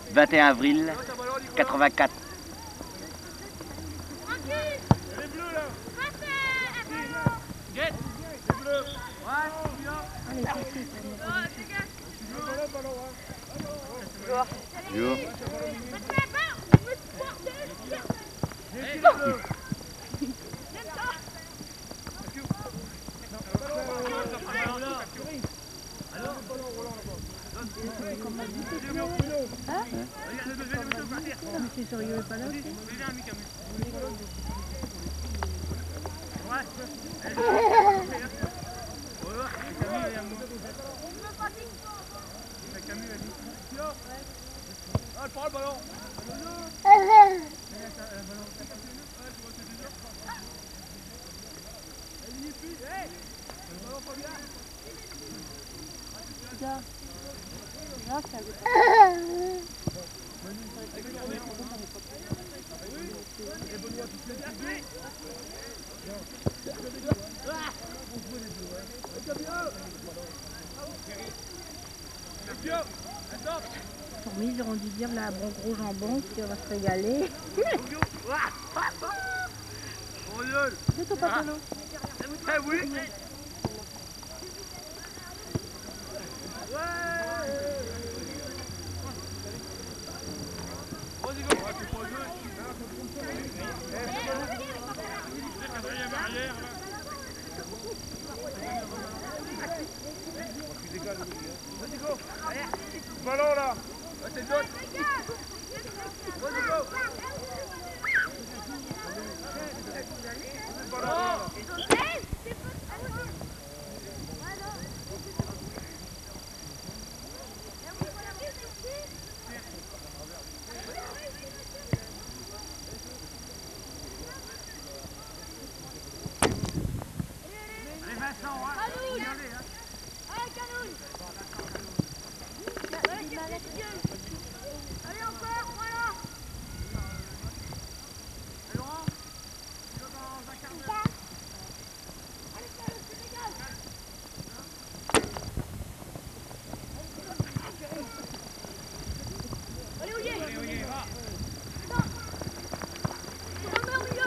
21 avril 84. Les bleus là. Guette. Les bleus. Monsieur Soriot est pas là aussi. Ah, elle prend le ballon. Fourmis, ils auront dû dire là, bon gros jambon, qui va se régaler. C'est ton pantalon. Eh oui. Ballon là. C'est l'autre. Vas-y go. Allez encore, voilà. Allez, Olivier. Non. Tu remets au milieu.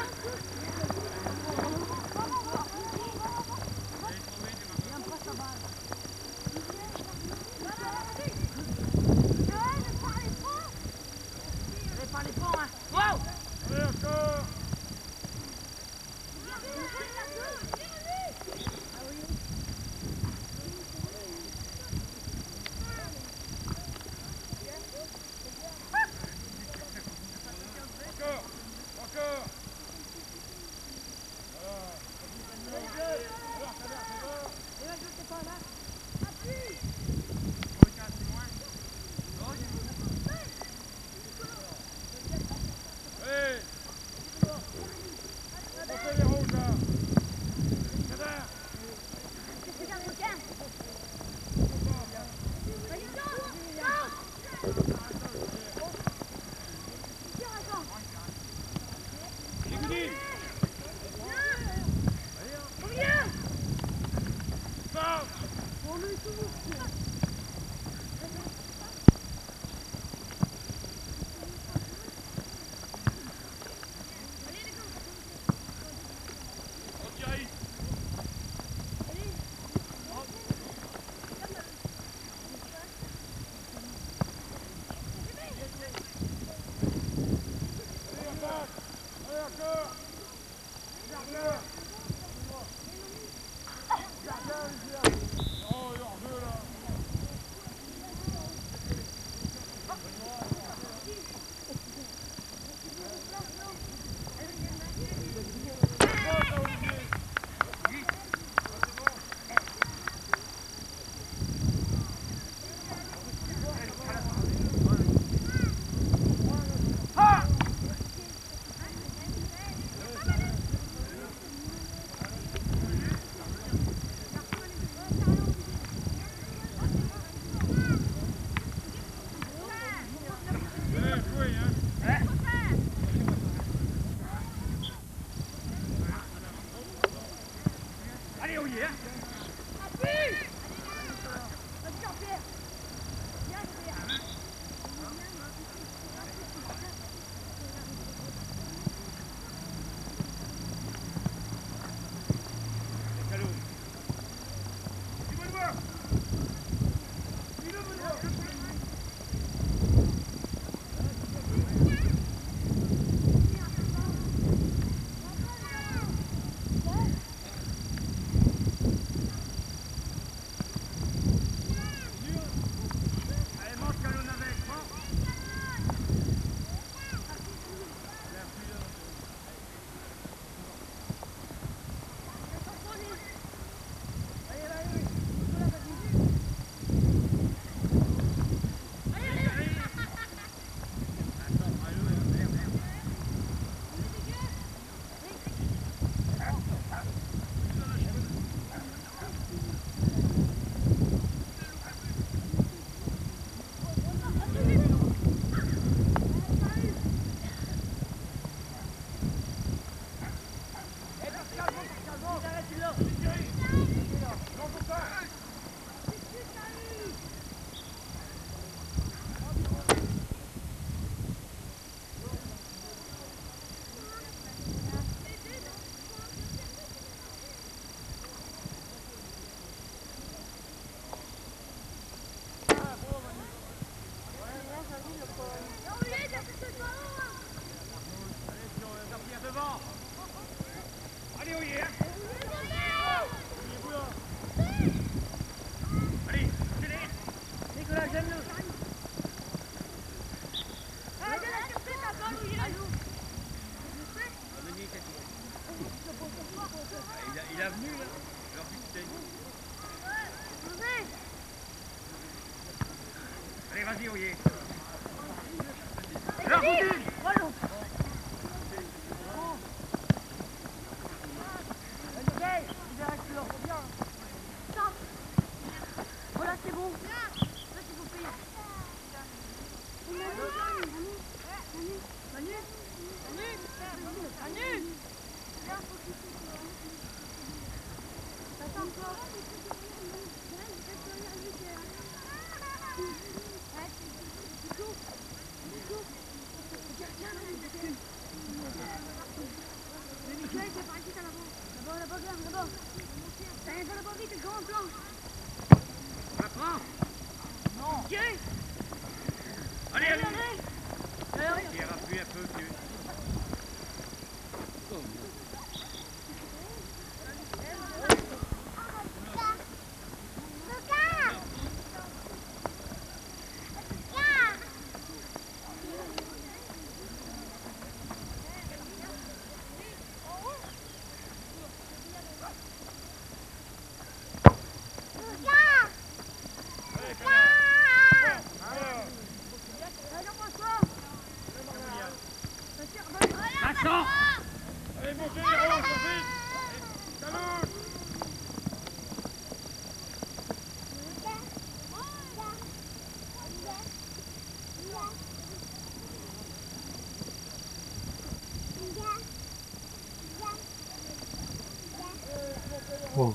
Oh.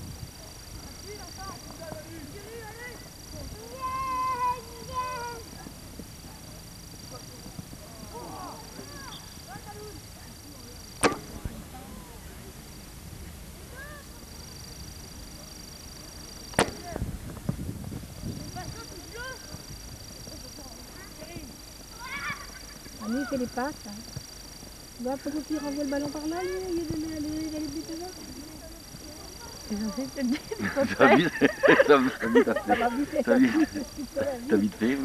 Lui, il fait les passes. Hein. Bah, pourquoi il renvoie le ballon par là, lui, il va aller buter là. C'est censé te le dire. T'as vite fait.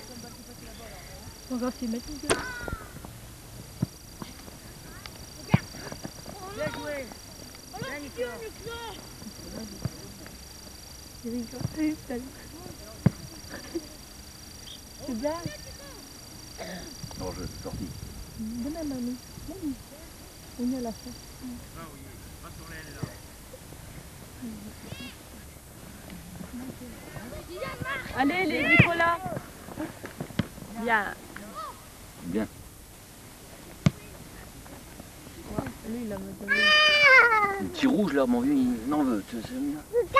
On va s'y mettre une gueule. Bien joué. Bien, Nicolas. C'est bien. Non, je suis sorti. Bonne mamie. Mamie. On est à la fin. Ah oui, pas sur l'aile là. Allez, les Nicolas. Bien. Bien. Lui, il a me donné. Le petit rouge là, mon vieux, il en veut. C'est bien.